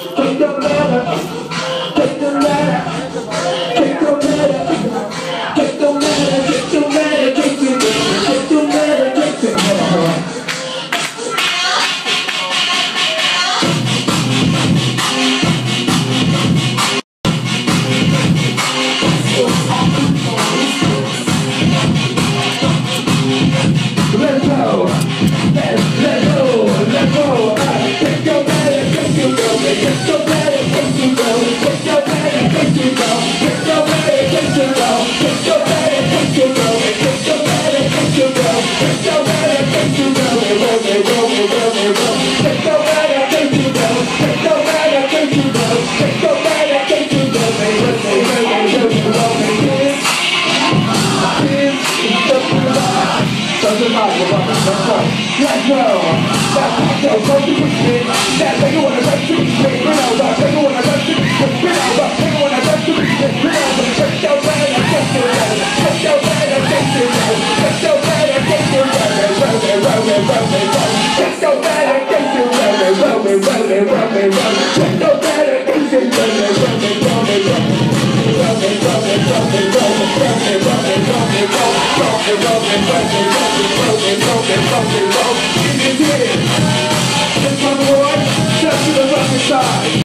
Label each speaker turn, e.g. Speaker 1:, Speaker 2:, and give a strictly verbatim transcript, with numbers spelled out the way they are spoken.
Speaker 1: Take the ladder, take the ladder, take the ladder, take the ladder, take the ladder, take the ladder, take the ladder, take the ladder. Let's go, let's, let's go, let's go. Uh, take your ladder, take your go, take your ladder, take your go, take your ladder, take your go, take your ladder, take your go, take your ladder, take your go, take your ladder, take your go, take your ladder, take your go, roll me, roll me, roll me, roll me. Take your ladder, take your go, take your ladder, take your go, take your ladder, take your go, roll me, roll me, roll me, roll me. Kids, kids, up to the line. Doesn't matter what the fuck up. Let's go. That's how go. Go to the shit. That's how you wanna rush to the shit. Bring out the take you wanna rush to the shit. Bring out the take you wanna rush to the shit. Bring out the take your bad and take your bad. Take your bad and take your bad. Take your bad and take your bad. Roll me, roll me, roll me, roll me. Take your bad and take your bad. Roll me, roll me, roll me, roll me. Take your bad and take your bad. Roll me, roll me, roll me. Roll me, roll me, roll me, roll me. Roll me, roll me, roll me, roll me. Roll me, roll me, roll me, roll me. Roll me, roll me, roll me, roll me. You can do it. This one, boy, just to the fucking side.